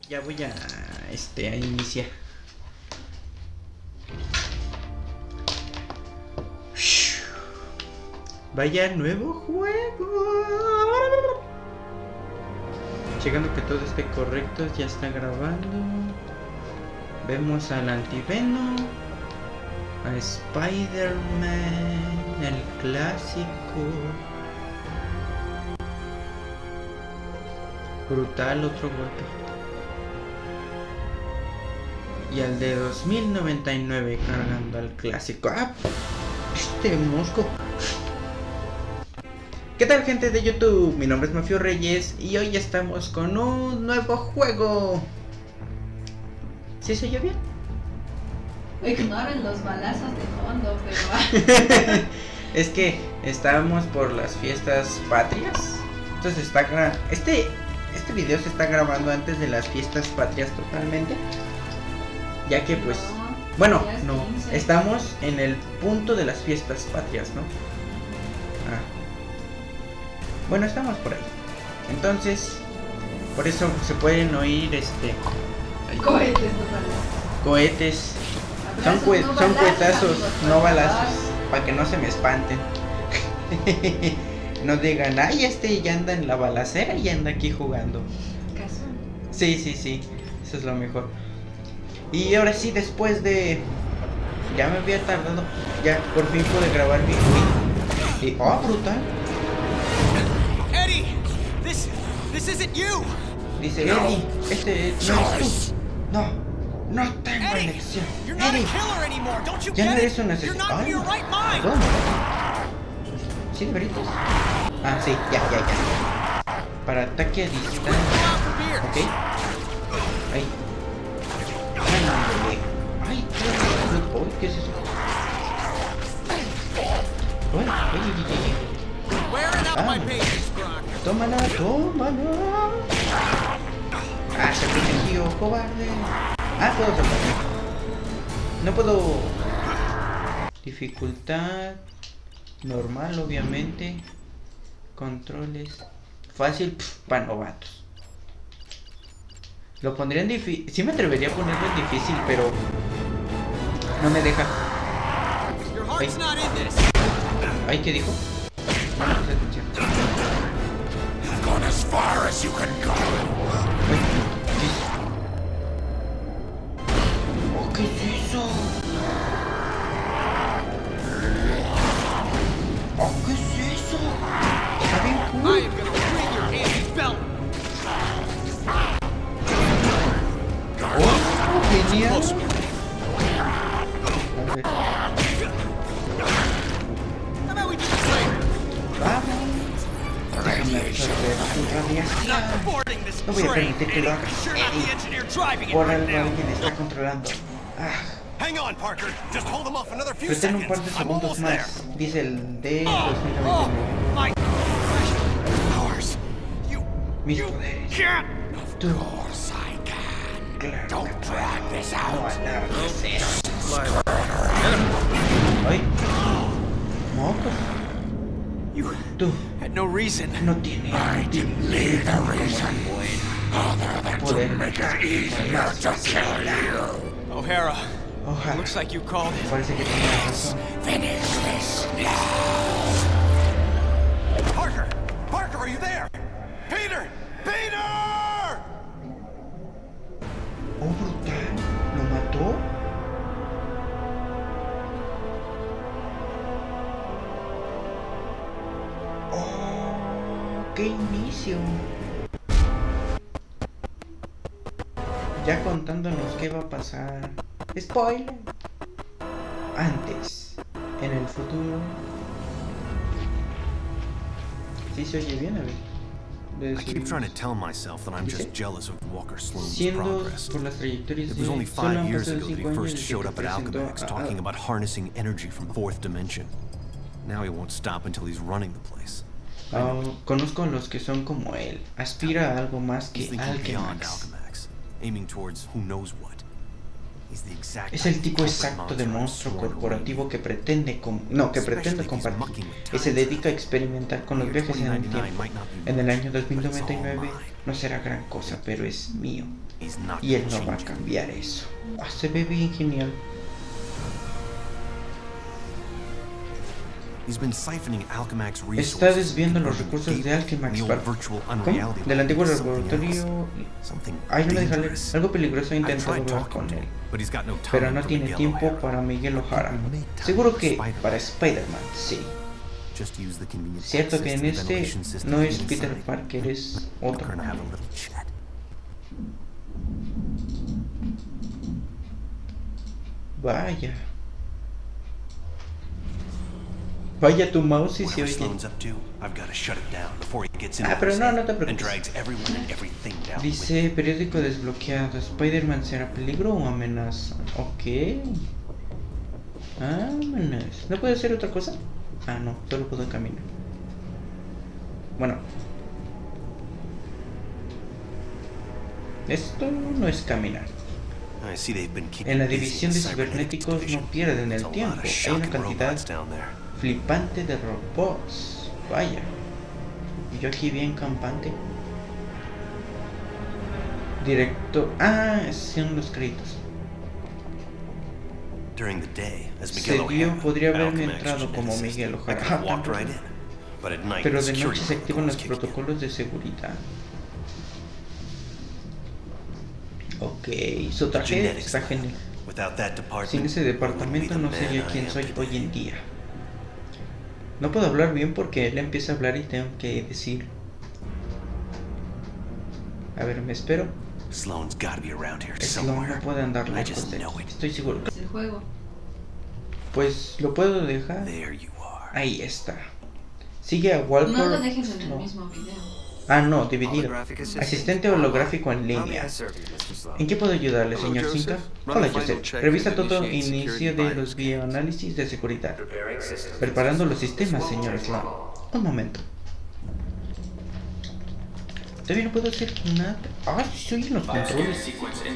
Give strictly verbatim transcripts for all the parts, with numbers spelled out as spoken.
Ya voy a este a iniciar. Vaya nuevo juego. Checando que todo esté correcto, ya está grabando. Vemos al Antivenom, a Spider-Man, el clásico. Brutal, otro golpe. Y al de dos mil noventa y nueve cargando al clásico. ¡Ah! Este mosco. ¿Qué tal, gente de YouTube? Mi nombre es Mafio Reyes y hoy estamos con un nuevo juego. ¿Sí se oye bien? Ignoren los balazos de fondo, pero... Es que estábamos por las fiestas patrias. Entonces está gra... este este video se está grabando antes de las fiestas patrias totalmente. Ya que pues No, bueno, ya es no, quince. estamos en el punto de las fiestas patrias, ¿no? Ah. Bueno, estamos por ahí. Entonces, por eso se pueden oír este ay, Cohetes, no balazos. cohetes. Son, Abrazos, cue no son balazos, cuetazos, amigos, no por balazos, favor. para que no se me espanten. No digan, ay, este ya anda en la balacera y anda aquí jugando. Casual. Sí, sí, sí, eso es lo mejor. Y ahora sí, después de... Ya me había tardado, ya por fin pude grabar mi y... y oh, brutal. Eddie, this this isn't you. Dice, Eddie, este no eres tú. No, no tengo Eddie, elección. you're not a Eddie, killer anymore. Don't you ya no get eres it? un You're not in asesino. your right mind. ¿Dónde? Sí, veritas. Ah, sí, ya, ya, ya. Para ataque a distancia. Go out for beer. Ok. Ahí. Ándale. Ay, ¿qué oh, ¿qué es eso? Ay, ay, ay, ay. Wearing out Ah. my patience, Brock. Tómala, tómala. Ah, se protegió, cobarde. Ah, puedo saltar. No puedo. Dificultad. Normal, obviamente. Controles. Fácil, para novatos. Lo pondría en difícil. Sí me atrevería a ponerlo en difícil, pero no me deja. Your heart's not in this. Ay, ¿qué dijo? No me puse atención. You've gone as far as you can go. Ay, ¿qué es? Oh, ¿qué es eso? Oh, ¿qué es eso? Está bien I cool. am gonna ring your Andy's belt. Oh, genial. Close. A ver, How about we do this later? vamos. Déjame absorber tu radiación. Not boarding this No voy a train, permitir que Eddie. lo hagas. You're not the engineer driving it Por right algo now. alguien está controlando. Ah, Hang on, Parker. Just hold them off another few retén un seconds. par de I'm segundos almost there. más. Dice el de Oh, dos mil noventa y nueve. my Powers. you Mis you poderes. can't. Tú, Of course I can. claro. Don't drag this No out. alarmes eso. Ay, mocos. You Tú had no reason. no tienes I didn't need a reason other than to poder. make it easier to kill you. O'Hara, Ojalá. looks like you called it. Parece que tienes razón. Finish this now. Parker! Parker, are you there? Peter! Peter! Oh, brutal. ¿Lo mató? Oh, qué inicio. Ya contándonos qué va a pasar. Spoiler. Antes, en el futuro. Sí se oye bien, a ver. De I keep su- trying to tell myself that I'm just jealous of Walker Sloan's Siendo progress. por las trayectorias It de was only solo five han years pasado ago that cinco he años first desde showed que up at presentó Alchemax a- talking a- about harnessing energy from the fourth dimension. Now he won't stop until he's running the place. Ah, conozco a los que son como él. Aspira a algo más He's que thinking beyond Alchemax. Alchemax, aiming towards who knows what. He's the exact Es el type of tipo corporate exacto de monster I've monstruo sworn to corporativo remove. que pretende com no que pretende Especially if he's compartir mucking with y se time dedica a experimentar con los Year viajes en el twenty ninety-nine tiempo. might not be En el much, año dos mil but it's noventa y all nueve mine. no será gran cosa, pero es mío. He's not Y él gonna no va a change it. cambiar eso. Ah, se ve bien genial. He's been siphoning Alchemax Está resources, desviando los converting recursos de Gateway Alchemax from the para... old virtual ¿Cómo? unreality Del antiguo into something laboratorio... else. Something Ay, no me dejarle. dangerous. Algo peligroso he I've intentado tried hablar talking con to él, him, but he's got no time pero no for tiene Miguel tiempo O'Hara. para Miguel O'Hara. Make time Seguro for que Spider-Man. para Spider-Man, sí. Just use the convenient Cierto que access en to the este ventilation system no to es get Peter inside. Parker, es We're otro. gonna have a little chat. Vaya. Vaya tu mouse y se Whatever oye. Sloan's up to, I've got to shut it down before he gets into Ah, pero his no, head no te and preocupes. drags everyone and everything down with him. Dice periódico desbloqueado. ¿Spider-Man será peligro o amenaza? Ok. Vámonos. ¿No puede hacer otra cosa? Ah, no, solo puedo caminar. Bueno. Esto no es caminar. I see they've been keeping En la busy división in de the cybernetics cibernéticos division. no pierden el There's a lot tiempo. of Hay una shocking cantidad robots down there. flipante de robots. Vaya. Y yo aquí bien campante. Directo. Ah, son los créditos. During the day, as Se Miguel vio, O'Hara, podría haberme Alchemax entrado como geneticist, Miguel I O'Hara. could have Ah, walked tampoco. right in. But at night, Pero the de security noche se activan los protocols kick in. protocolos de seguridad. Ok, su traje Genetics está lab. genial. Without that department, Sin ese I wouldn't be departamento the no man sería I quien am soy today. hoy en día. No puedo hablar bien porque él empieza a hablar y tengo que decir. A ver, me espero. Sloan's got to be around here Sloan somewhere. no puede andar I lejos just de know aquí. it. Estoy seguro. Es el juego. Pues lo puedo dejar. There you are. Ahí está. Sigue a Walker. No lo dejes en el no. mismo video. Ah, no, dividido. Asistente holográfico en línea. ¿En qué puedo ayudarle, Hello, señor Joseph. Cinta? Run Hola, a final Joseph. check Revisa and todo initiate inicio security de bias los scans. bioanálisis de seguridad. Preparando los sistemas, señor Sloan. Un momento. Todavía no puedo hacer nada. Ah, sí, soy en los controles.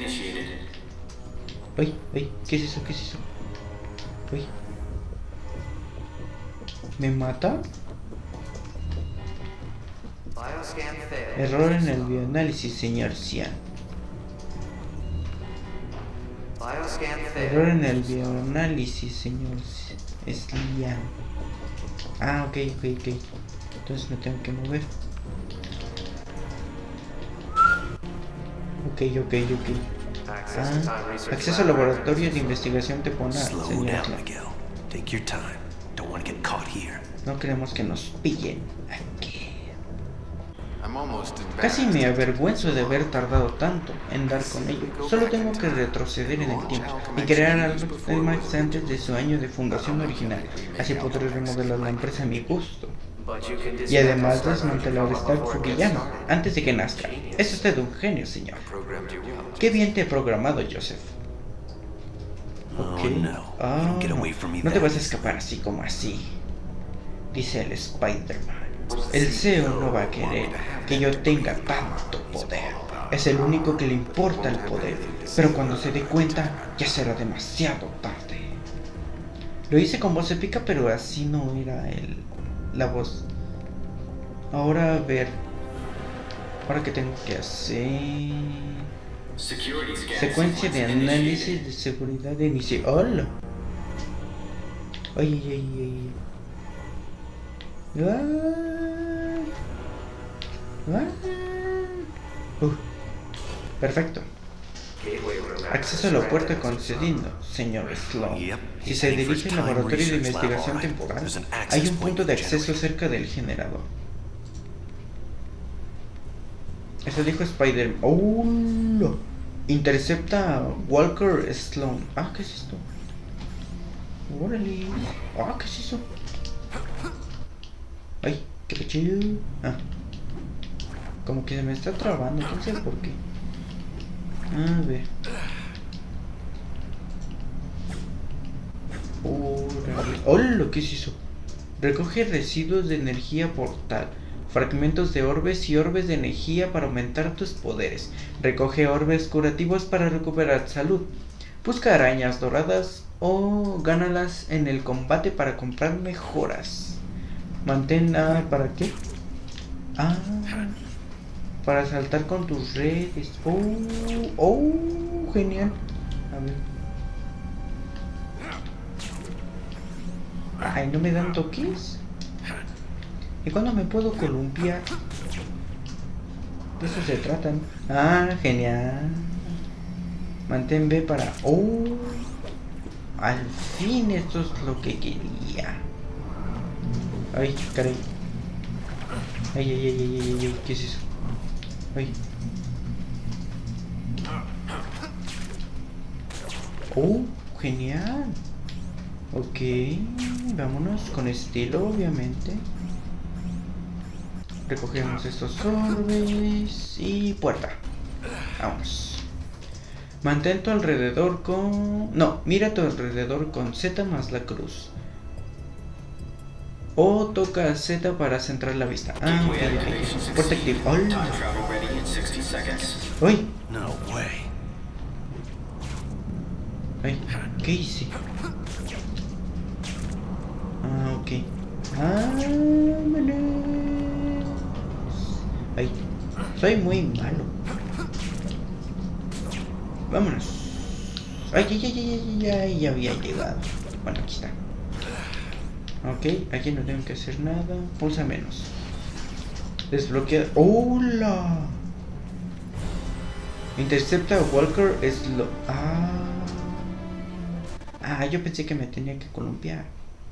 Ay, ay, ¿qué es eso? ¿Qué es eso? Ay. ¿Me mata? Error en el bioanálisis, señor Cian. Error en el bioanálisis, señor Cian. Ah, ok, ok, ok. Entonces me tengo que mover. Ok, ok, ok. Ah, acceso al laboratorio de investigación temporal, Slow señor down, Cian. Miguel. Take your time. Don't want to get caught here. No queremos que nos pillen aquí. I'm almost Casi embarrassed. me avergüenzo de haber tardado tanto en dar con ello. Solo tengo que retroceder en el tiempo y crear Alchemax antes de su año de fundación original. Así podré remodelar la empresa a mi gusto. Y además desmantelar Stark Fukuyama antes de que nazca. Es usted un genio, señor. Qué bien te he programado, Joseph. Oh Ok. no. You Ah, don't get no. away from me No te that vas a easy. escapar así como así, dice el Spider-Man. El C E O no va a querer que yo tenga tanto poder. Es el único que le importa el poder. Pero cuando se dé cuenta, ya será demasiado tarde. Lo hice con voz épica, pero así no era el, la voz. Ahora a ver. Ahora que tengo que hacer. Secuencia de análisis de seguridad de inicio. ¡Hola! Ay, ay, ay, ay. Ay. Ay. Uh, perfecto. Acceso a la puerta concedido, señor Sloan. Yep, Si he's se heading for dirige his al time laboratorio de research lab, investigación all right. temporal, There's an access hay un point punto de to acceso generate. cerca del generador. Eso dijo Spider-Man. ¡Oh! No. Intercepta a Walker Sloan. Ah, ¿qué es esto? Órale. Ah, ¿qué es eso? Ay, qué pechido. Ah. Como que se me está trabando, quién sabe por qué. A ver. Órale. ¡Hola! ¿Qué es eso? Recoge residuos de energía portal, fragmentos de orbes y orbes de energía para aumentar tus poderes. Recoge orbes curativos para recuperar salud. Busca arañas doradas o gánalas en el combate para comprar mejoras. Mantén... Ah, ¿para qué? Ah, para saltar con tus redes. Oh, oh, genial. A ver. Ay, ¿no me dan toques? ¿Y cuándo me puedo columpiar? De eso se tratan. Ah, genial. Mantén B para... Oh, al fin esto es lo que quería. Ay, caray. Ay, ay, ay, ay, ay, ay, ¿qué es eso? Ay. Oh, genial. Ok, vámonos con estilo, obviamente. Recogemos estos orbes y puerta. Vamos. Mantén tu alrededor con... No, mira a tu alrededor con Z más la cruz. O toca Z para centrar la vista. Ah, ok, ok. Puerta activa. ¡Hola! ¡Uy! No way. Ay, ¿qué hice? Ah, ok. Vámonos. Ay, soy muy malo. Vámonos. Ay, ay, ay, ay, ay, ay, ya había llegado. Bueno, aquí está. Ok, aquí no tengo que hacer nada. Pulsa menos. Desbloquea. ¡Hola! Intercepta a Walker es lo... Ah. Ah, yo pensé que me tenía que columpiar.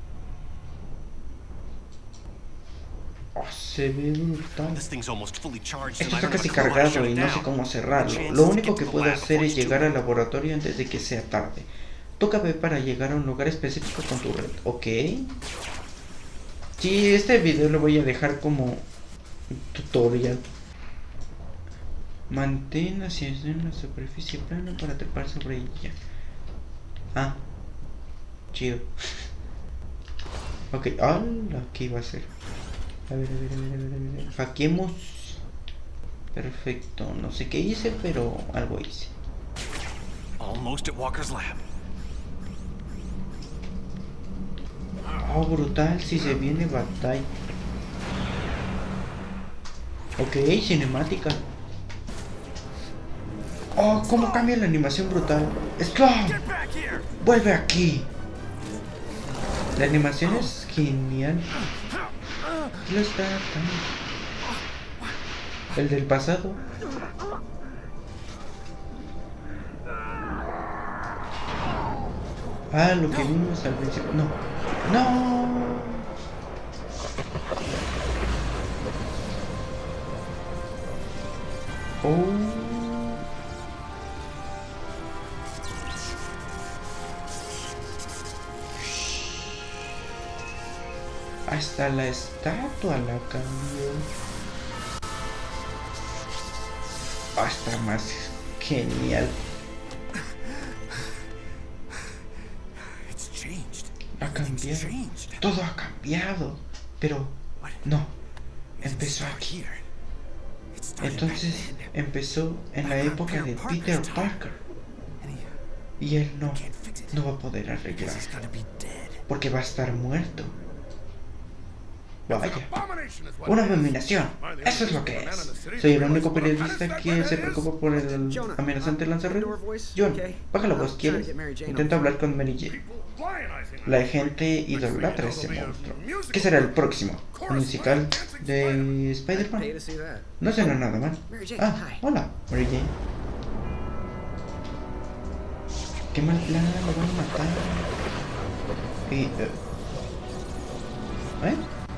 Oh, se ve brutal. This thing's almost fully charged. Esto está casi cargado y no sé cómo cerrarlo. Lo único que puedo hacer es llegar al laboratorio antes de que sea tarde. Toca B para llegar a un lugar específico con tu red. Ok. Sí, este video lo voy a dejar como tutorial. Mantén hacia una superficie plana para trepar sobre ella. Ah, chido. Ok, hola, ¿qué iba a hacer? A ver, a ver, a ver, a ver, a ver. Hackeemos. Perfecto, no sé qué hice, pero algo hice. Almost at Walker's lab. Oh, brutal, si se viene batalla. Ok, cinemática. Oh, cómo cambia la animación brutal. ¡Stop! ¡Vuelve aquí! La animación es genial. ¿Qué lo está atando? El del pasado. Ah, lo que vimos al principio. No. No. Oh. Hasta la estatua la cambió. Hasta más genial. Ha cambiado. Todo ha cambiado. Pero no. Empezó aquí. Entonces empezó en la época de Peter Parker. Y él no, no va a poder arreglar. Porque va a estar muerto. Vaya, una abominación. Eso es lo que es. Soy el único periodista que se preocupa por el amenazante lanzarred. John, baja la voz, ¿quieres? Intenta hablar con Mary Jane. La gente idolatra a ese monstruo. ¿Qué será el próximo? ¿Un musical de Spider-Man? No suena nada mal. Ah, hola, Mary Jane. Qué mal plan, lo van a matar. Y... Uh, ¿Eh?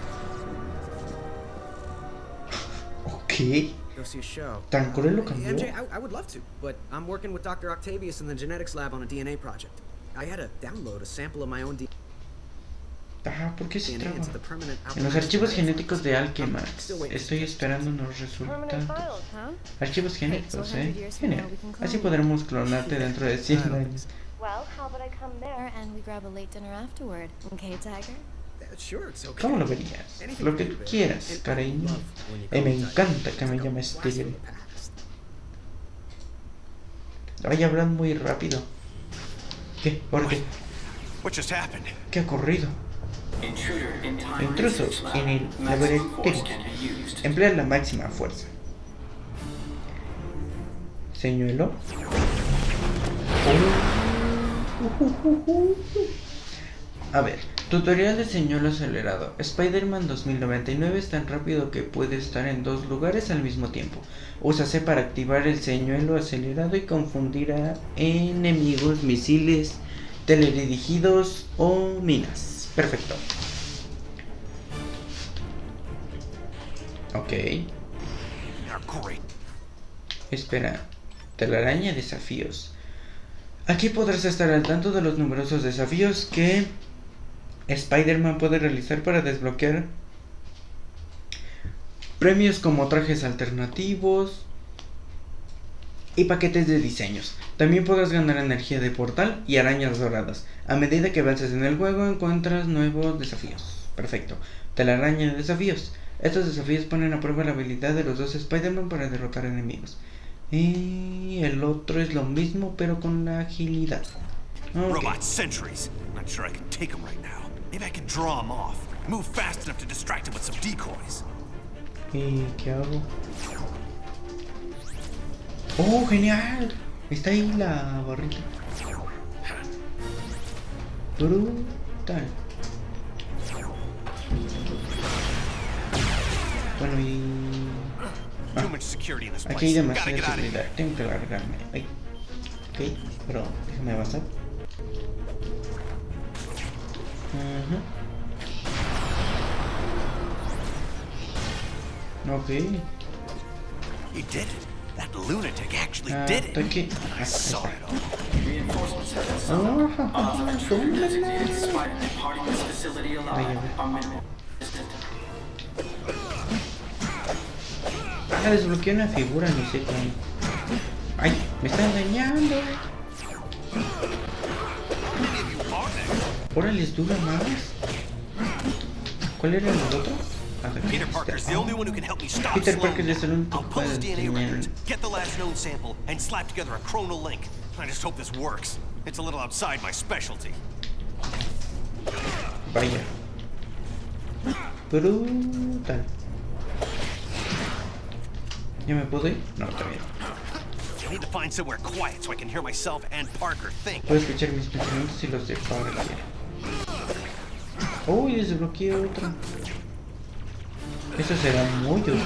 ¿Qué? ¿Tan cruel lo cambió? M J, I, I would love to, but I'm working with Doctor Octavius in the genetics lab on a D N A project. I had to download a sample of my own D N A. Ah, ¿por qué se traba? En los archivos genéticos de Alchemax. Estoy esperando unos resultados. Archivos genéticos, ¿eh? Genial. Así podremos clonarte dentro de cien años. Well, how about I come there and we grab a late dinner afterward, okay, Tiger? ¿Cómo lo verías? Lo que tú quieras, cariño. Eh, me encanta que me llames tigre. Ay, hablan muy rápido. ¿Qué? ¿Por qué? ¿Qué ha ocurrido? Intrusos en el laboratorio. Emplea la máxima fuerza. Señuelo. Oh. Uh, uh, uh, uh. A ver, tutorial de señuelo acelerado. Spider-Man dos mil noventa y nueve es tan rápido que puede estar en dos lugares al mismo tiempo. Usa C para activar el señuelo acelerado y confundir a enemigos, misiles, teledirigidos o minas. Perfecto. Ok. Espera. Telaraña desafíos. Aquí podrás estar al tanto de los numerosos desafíos que Spider-Man puede realizar para desbloquear premios como trajes alternativos y paquetes de diseños. También podrás ganar energía de portal y arañas doradas. A medida que avances en el juego encuentras nuevos desafíos. Perfecto. Telaraña de desafíos. Estos desafíos ponen a prueba la habilidad de los dos Spider-Man para derrotar enemigos. Y el otro es lo mismo pero con la agilidad. Okay. Robot sentries. Not sure I can take them right now. Maybe I can draw them off. Move fast enough to distract them with some decoys. ¿Y qué hago? ¡Oh, genial! Está ahí la barrita. Brutal. Bueno, y... Ah, aquí hay demasiada seguridad. Tengo que largarme. Ay. Ok, pero déjame avanzar. Uh-huh. Ok. He did it. That lunatic actually Ah, did it. aquí. I saw it all. Reinforcements have been summoned. All entry designated Spider-Man party in this facility alive are minimal. Ah, desbloqueé una figura, no sé cómo. Ay, me está engañando. Órale, dura más. ¿Cuál era el otro? Peter Parker's the only one who can help me stop Peter Sloan. Parker es el único I'll que pull puede his D N A enseñar. records, get the last known sample, and slap together a chronal link. I just hope this works. It's a little outside my specialty. Vaya. Brutal. ¿Ya me puedo ir? No, todavía. I need to find somewhere quiet so I can hear myself and Parker think. Puedo escuchar mis pensamientos y los de Parker. Uy, desbloqueé otro. Eso será muy útil.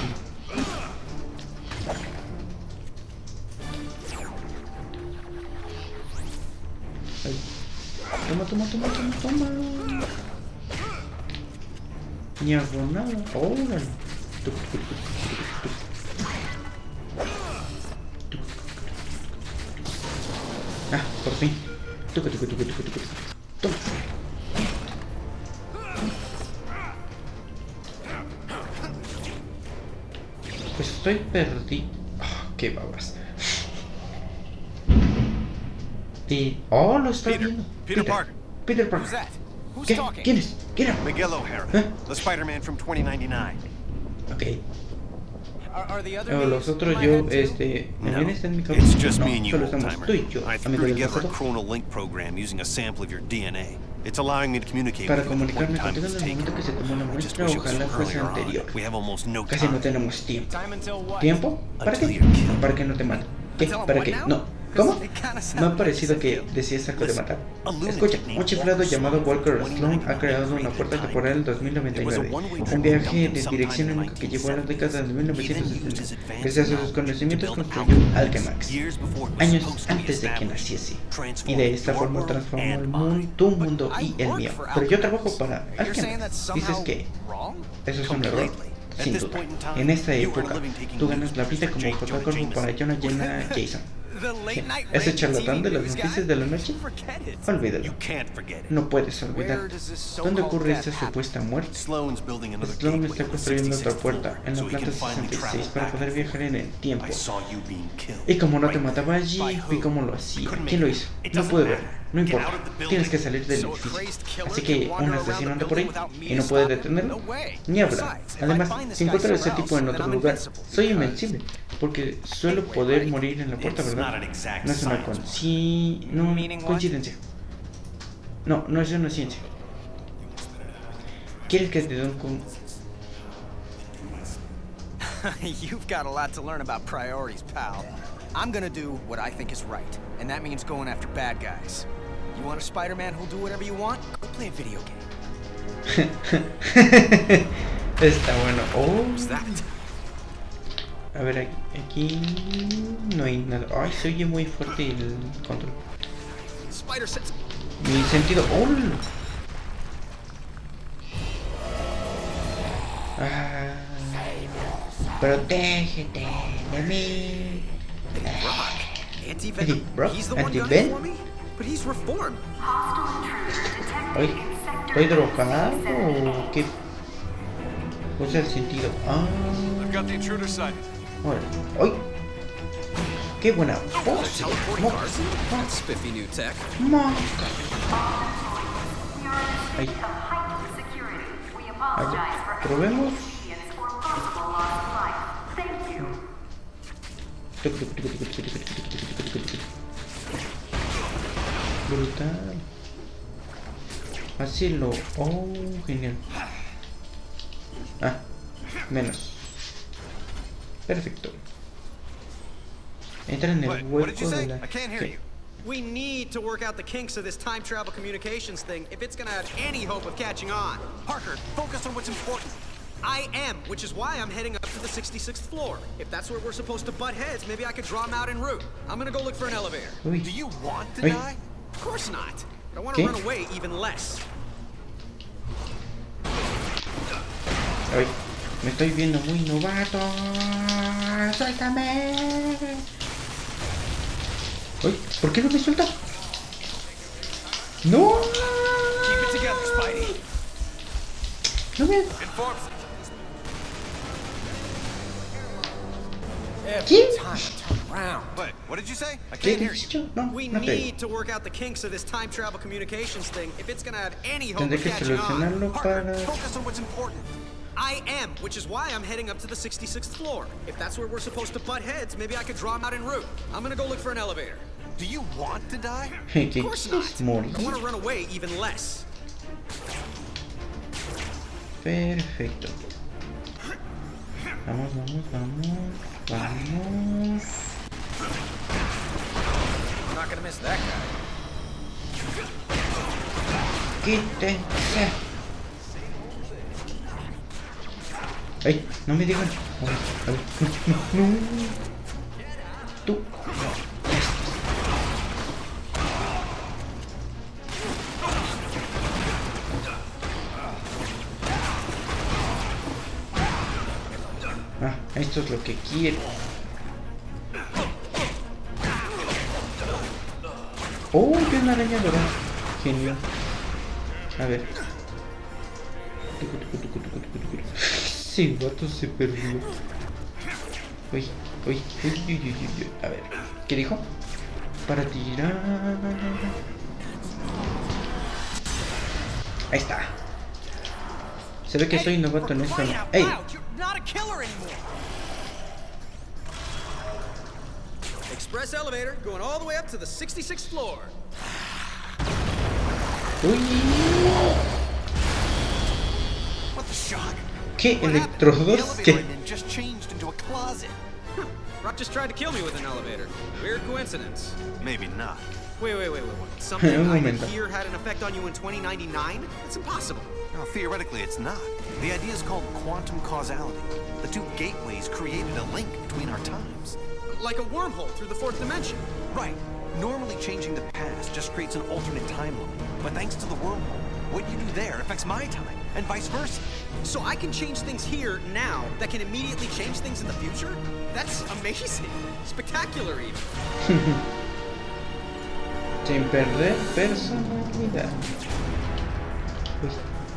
Ay. Toma, toma, toma, toma, toma. Ni hago nada. Órale. Tuc, tuc, tuc, tuc, tuc. Ah, por fin. Tuc, tuc, tuc, tuc, tuc, tuc. Toma. Pues estoy perdido. Oh, qué babas. Y... Oh, lo está Peter, viendo. Peter Parker. Peter Parker. Who's that? Who's ¿Qué? talking? ¿Quién es? ¿Quién es? Miguel O'Hara, ¿Eh? the Spider-Man from twenty ninety-nine. Ok. Are, are the other Oh, los names otros in my yo, head too? este... No, ¿También está en mi cabeza? it's just No, me and you, solo old estamos timer. tú y yo, I threw amigos del together a pasado. chronal link program using a sample of your D N A. It's allowing me to communicate Para with you at the point in comunicarme time it contigo was en el taken. momento que se tomó la I just muestra, wish it was ojalá from fuese earlier anterior. on. We have almost no Casi no time. tenemos tiempo. Time until what? ¿Tiempo? ¿Para Until qué? you're killed. Para que no te maten. ¿Qué? Until I'm ¿Para what qué? now? No. ¿Cómo? It kinda Me ha sounds parecido like que it's a decías algo de matar. A lunatic Escucha, named un chiflado Walker llamado Sloan Walker from Sloan ha twenty creado una ninety-nine puerta temporal en dos mil noventa y It was a nueve. one-way Un trip viaje down de sometime dirección in the única que llevó a las nineteen décadas de mil He novecientos then used his sesenta. advanced Gracias a sus knowledge conocimientos to build a construyó power Alchemax, years before it was años supposed to be antes de que established, naciese. Y transforming de esta your forma world transformó el and mundo, mine. tu mundo But I y el work mío. for Pero yo Alchemax. trabajo para You're saying Alchemax. that's Dices somehow que wrong? eso es un error. Completely. At Sin this duda. point in time, En esta you were época, living taking tú ganas news la vida for como J. Jonah fotógrafo para Jameson. Jonah Jameson. The late night Ese rage charlatán de T V las news noticias guy? de la noche, Forget it. olvídalo. You can't forget it. No puedes olvidar. Where does this ¿Dónde so-called ocurre death esta happen? supuesta muerte? Sloan's building another Sloan gateway está on the construyendo otra sixty-sixth puerta floor, en la so he planta can finally sesenta y seis travel para back. poder viajar en el tiempo. I saw you being killed. Y como no te Right. mataba allí, By vi who? cómo lo hacía. Couldn't ¿Quién lo make hizo? it. It No doesn't pude matter. verlo. No Get importa. out of the building. Tienes que salir del So a edificio. crazed killer Así can que wander un around asesino the anda por ahí building without me y no to puede stop him? detenerlo No way. ni hablar. Besides, if I Además, find this si guy encuentro a ese somewhere tipo en else, otro then I'm lugar, invincible, soy because- invencible. Porque suelo poder morir en la puerta, It's not ¿verdad? an exact No es una science. conci... no, Meaning what? coincidencia. No, no es una ciencia. ¿Quieres que te dé un... con- You've got a lot to learn about priorities, pal. I'm gonna do what I think is right, and that means going after bad guys. You want a Spider-Man who'll do whatever you want? Go play a video game. Está bueno. Oh. What's that? A ver, aquí, aquí no hay nada. Ay, se oye muy fuerte el control. Spider sense. Mi sentido. Oh. Ah, protégete de mí. Eddie Eddie Brock. Brock, He's the one Eddie gunning Ben. for me, but he's reformed. Ay, ¿estoy drogado o qué? Usa el sentido. Ah. I've got the intruder sighted. ¡Ay! ¡Qué buena voz! Teleporting cars. That's spiffy new tech. ¡Moca! Ahí. A ver, probemos. Brutal. Así lo... Oh, genial. Ah, menos. Perfecto. Entra en el What? What did hueco you de say? la... I can't hear ¿Qué? you. We need to work out the kinks of this time travel communications thing if it's gonna have any hope of catching on. Parker, focus on what's important. I am, which is why I'm heading up to the sixty-sixth floor. If that's where we're supposed to butt heads, maybe I could draw them out en route. I'm gonna go look for an elevator. Uy. Do you want to Uy. die? Of course not. But I want to ¿Qué? run away even less. Ay, me estoy viendo muy novato. ¡Suéltame! Ay, ¿por qué no me suelta? ¡No! Keep it together, Spidey. No me... Inform. ¿Quién? Time to turn around. What? What did you say? I ¿Qué can't hear you. dicho? No, We no te digo. need to work out the kinks of this time travel communications thing if it's gonna have any hope Tendré of que catching on. solucionarlo Parker, para... focus on what's important. I am, which is why I'm heading up to the sixty-sixth floor. If that's where we're supposed to butt heads, maybe I could draw them out en route. I'm gonna go look for an elevator. Do you want to die? ¿Qué Of course not. quieres morir? I want to run away even less. Perfecto. Vamos, vamos, vamos. Vamos. I'm not gonna miss that guy. Quítense. Ay, no me digan. A ver, a ver. No, no. Tú. Ah, esto es lo que quiero. Oh, que una araña dorada. Genial. A ver. Sí, vato se perdió. Uy, uy, uy, uy, uy, uy, uy. A ver, ¿qué dijo? Para tirar. Ahí está. Se ve que soy novato en esto. ¡Ey! Not a killer anymore. Express elevator going all the way up to the sixty-sixth floor. Uy. What the shock? ¿Qué What happened? The electrodos? elevator ¿Qué? engine just changed into a closet. Rock just tried to kill me with an elevator. Weird coincidence. Maybe not. Wait, wait, wait, wait, wait. Something Un I did momento. here had an effect on you in twenty ninety-nine? That's impossible. Well, theoretically, it's not. The idea is called quantum causality. The two gateways created a link between our times. Like a wormhole through the fourth dimension. Right. Normally, changing the past just creates an alternate timeline. But thanks to the wormhole, what you do there affects my time, and vice versa. So I can change things here, now, that can immediately change things in the future? That's amazing. Spectacular, even. Sin perder personalidad. Uy.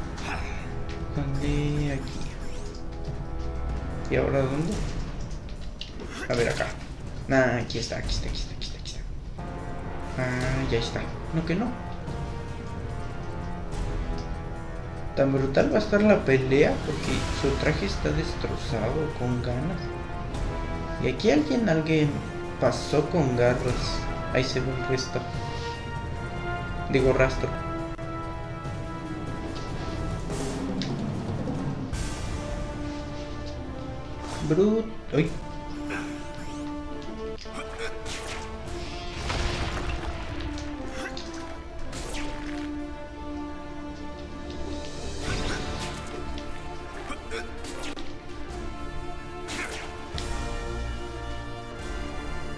¿Dónde? Aquí. ¿Y ahora dónde? A ver acá. Nah, aquí está, aquí está, aquí está, aquí está, aquí está. Ah, ya está. No que no. Tan brutal va a estar la pelea porque su traje está destrozado con ganas. Y aquí alguien, alguien pasó con garras. Ahí se ve un resto. Digo rastro. Brut. Uy.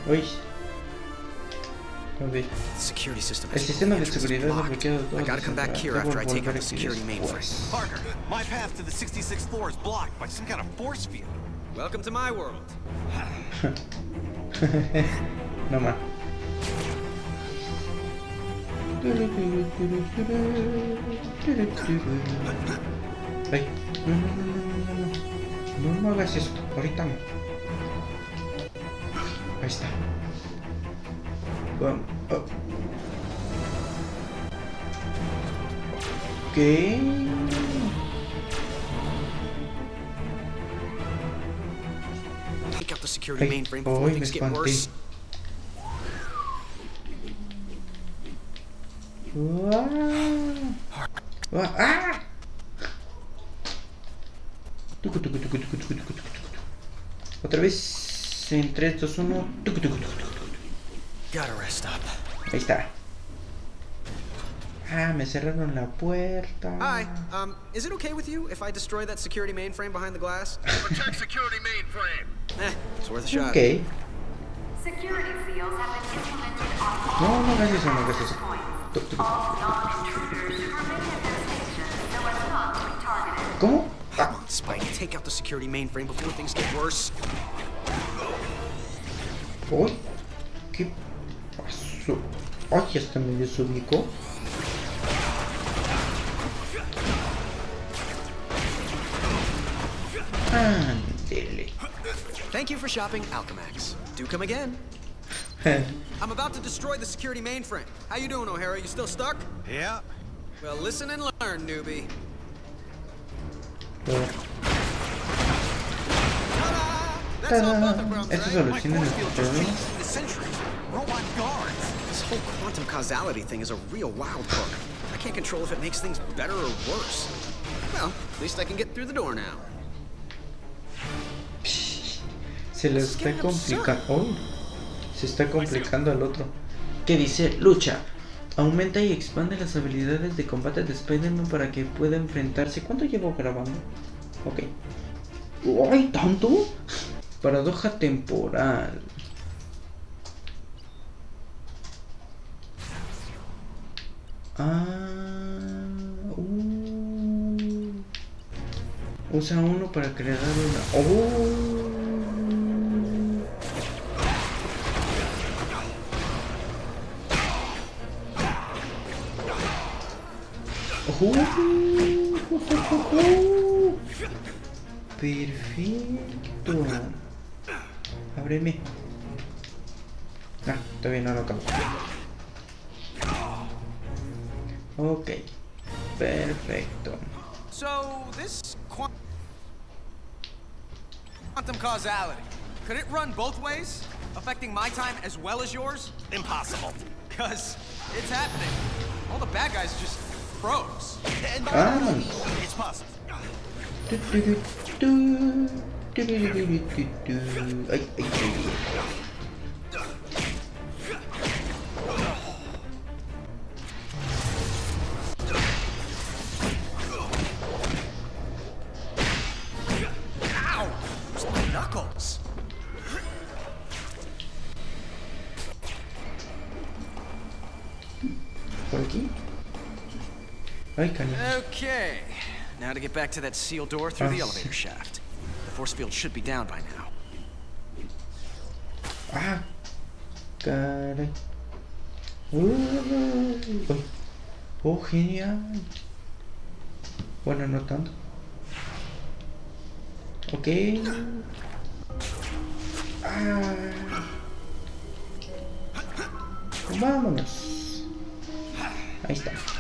Uy. Okay. Security system. El sistema de seguridad ha bloqueado todo. I gotta come back here after I take out the security mainframe. Parker, my path to the sixty-sixth floor is blocked by some kind of force field. Welcome to my world. No más. Ay, no, no, no, no, no, no, no, no hagas eso, ahorita no. Ahí está. Vamos. Oh. ¿Qué? Take out the security Ay, mainframe before hoy me things get espanté. worse. ¡Ah! ¡Ah! Tucu, tucu, tucu, tucu, tucu, tucu, tucu, tucu. Otra vez en tres, dos, uno. Tucu, tucu, tucu, tucu, tucu. Gotta rest up. Ahí está. Ah, me cerraron la puerta. Hi, um, is it okay with you if I destroy that security mainframe behind the glass? Protect security mainframe. Eh, it's worth a shot. Ok. Security seals have been implemented on No, no hagas eso, no hagas eso. points. Tuc, tuc, tuc. All non-intruders should remain at their stations so as not to be targeted. ¿Cómo? Come on, Spike, take out the security mainframe before things get worse. Uy, ¿qué pasó? Ay, hasta me desubicó. Ándele. Thank you for shopping, Alchemax. Do come again. I'm about to destroy the security mainframe. How you doing, O'Hara? You still stuck? Yeah. Well, listen and learn, newbie. Esto soluciona los problemas. This whole quantum causality thing is a real wild card. I can't control if it makes things better or worse. Well, at least I can get through the door now. Se le está complicando. Oh, se está complicando al otro. ¿Qué dice? Lucha. Aumenta y expande las habilidades de combate de Spider-Man para que pueda enfrentarse. ¿Cuánto llevo grabando? Ok. ¡Ay, tanto! Paradoja temporal. Ah. Uh. Usa uno para crear una. Oh. Uh, uh, uh, uh, uh. Perfecto. Ábreme. Ah, todavía no lo acabo. Ok. Perfecto. So this quantum causality, could it run both ways, affecting my time as well as yours? Impossible, because it's happening. All the bad guys just froze. And by Ah. the way, it's possible. Du, du, du, du. Du, du, du, du, du, du. Ay, ay, ay. Ow! Where's my knuckles? ¿Por aquí? Ay, canijo. Okay. Now to get back to that sealed door through Ah, the sí. elevator shaft. The force field should be down by now. Ah, caray. Uh, uy. Oh, genial. Bueno, no tanto. Ok. Ah. Vámonos. Ahí está.